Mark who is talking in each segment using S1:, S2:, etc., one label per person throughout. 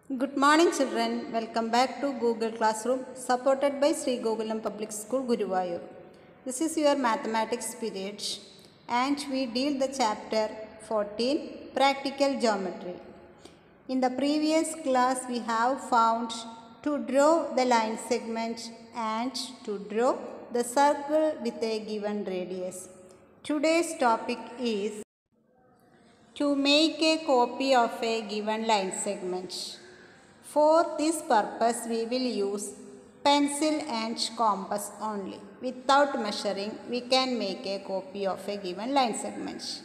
S1: Good morning children, welcome back to Google Classroom supported by Sri Gokulam Public School Guruvayur. This is your mathematics period and we deal the chapter 14 practical geometry. In the previous class we have found to draw the line segment and to draw the circle with a given radius. Today's topic is to make a copy of a given line segment. For this purpose, we will use pencil and compass only. Without measuring, we can make a copy of a given line segment.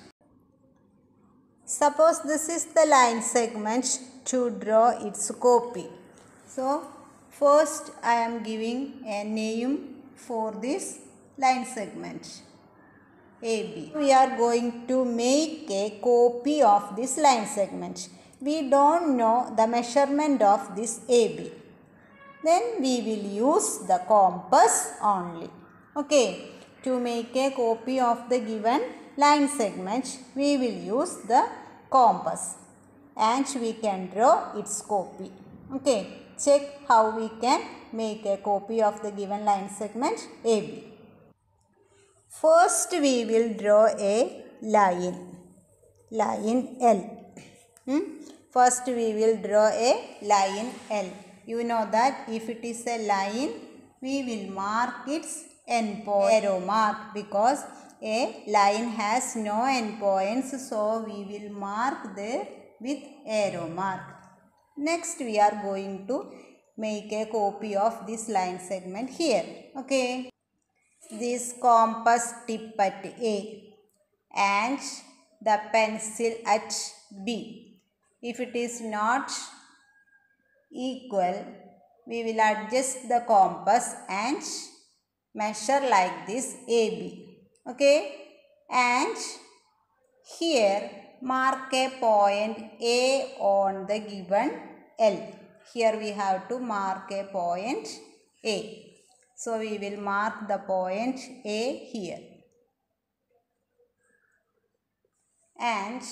S1: Suppose this is the line segment to draw its copy. So, first I am giving a name for this line segment. AB. We are going to make a copy of this line segment. We don't know the measurement of this AB. Then we will use the compass only. Okay. To make a copy of the given line segment, we will use the compass and we can draw its copy. Okay. Check how we can make a copy of the given line segment AB. First we will draw a line L. First we will draw a line L. You know that if it is a line, we will mark its endpoint arrow mark because a line has no endpoints, so we will mark there with arrow mark. Next we are going to make a copy of this line segment here. Okay. This compass tip at A and the pencil at B. If it is not equal, we will adjust the compass and measure like this AB. Okay. And here mark a point A on the given L. Here we have to mark a point A. So we will mark the point A here. And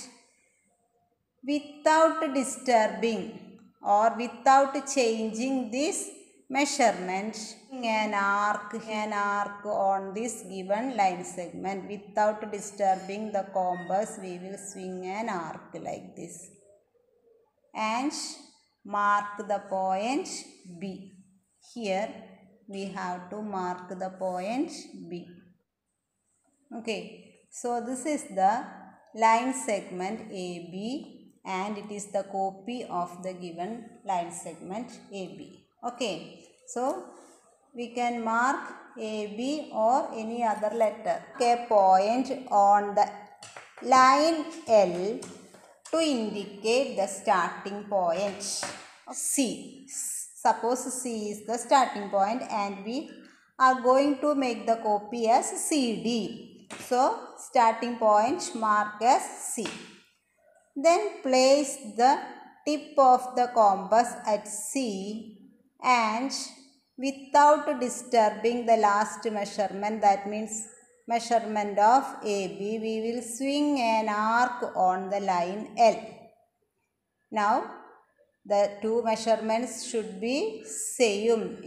S1: without disturbing or without changing this measurement, an arc on this given line segment. Without disturbing the compass, we will swing an arc like this. And mark the point B. Here we have to mark the point B. Okay. So this is the line segment AB and it is the copy of the given line segment AB. Okay. So we can mark AB or any other letter. A point on the line L to indicate the starting point C. Suppose C is the starting point and we are going to make the copy as CD. So, starting point mark as C. Then place the tip of the compass at C and without disturbing the last measurement, that means measurement of AB, we will swing an arc on the line L. Now, the two measurements should be same.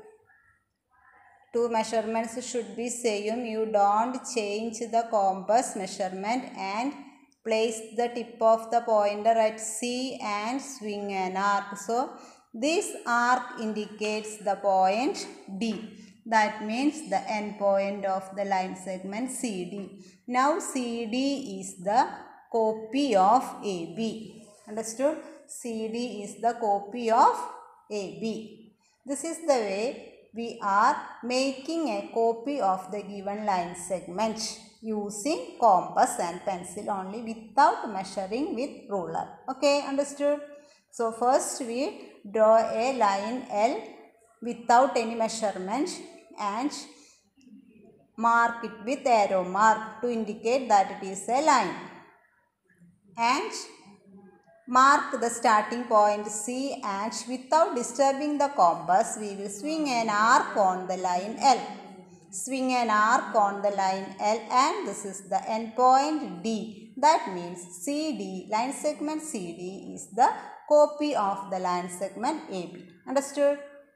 S1: Two measurements should be same. You don't change the compass measurement and place the tip of the pointer at C and swing an arc. So, this arc indicates the point D. That means the end point of the line segment CD. Now, CD is the copy of AB. Understood? CD is the copy of AB. This is the way we are making a copy of the given line segment using compass and pencil only without measuring with ruler. Okay, understood? So first we draw a line L without any measurement and mark it with arrow mark to indicate that it is a line. And mark the starting point C and without disturbing the compass, we will swing an arc on the line L. Swing an arc on the line L and this is the end point D. That means CD, line segment CD is the copy of the line segment AB. Understood?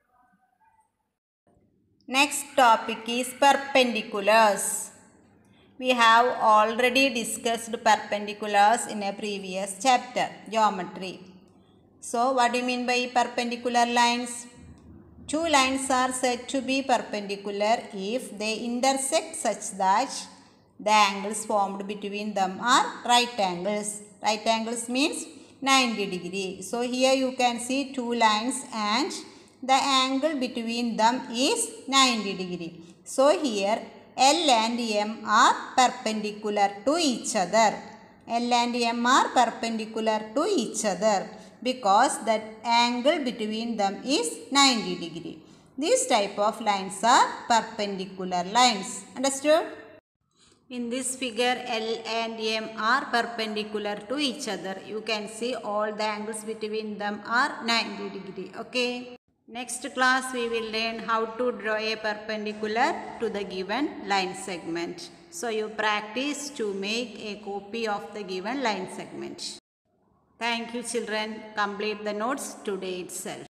S1: Next topic is perpendiculars. We have already discussed perpendiculars in a previous chapter, geometry. So, what do you mean by perpendicular lines? Two lines are said to be perpendicular if they intersect such that the angles formed between them are right angles. Right angles means 90 degree. So, here you can see two lines and the angle between them is 90 degree. So, here L and M are perpendicular to each other. L and M are perpendicular to each other because that angle between them is 90 degree. These type of lines are perpendicular lines. Understood? In this figure, L and M are perpendicular to each other. You can see all the angles between them are 90 degree. Okay. Next class we will learn how to draw a perpendicular to the given line segment. So you practice to make a copy of the given line segment. Thank you children. Complete the notes today itself.